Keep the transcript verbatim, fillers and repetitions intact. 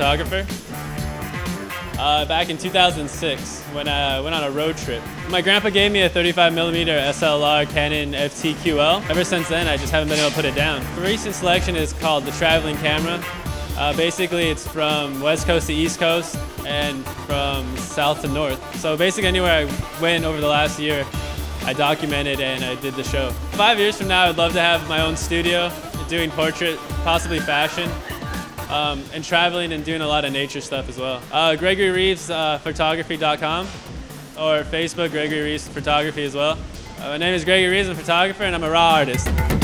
photographer. Uh, back in two thousand six, when I went on a road trip. My grandpa gave me a thirty-five millimeter S L R Canon F T Q L. Ever since then, I just haven't been able to put it down. The recent selection is called the Traveling Camera. Uh, basically, it's from West Coast to East Coast and from South to North. So basically, anywhere I went over the last year, I documented and I did the show. Five years from now, I'd love to have my own studio, doing portrait, possibly fashion. Um, and traveling and doing a lot of nature stuff as well. Uh, Gregory Reeves uh, Photography dot com or Facebook, Gregory Reeves Photography as well. Uh, my name is Gregory Reeves, I'm a photographer and I'm a raw artist.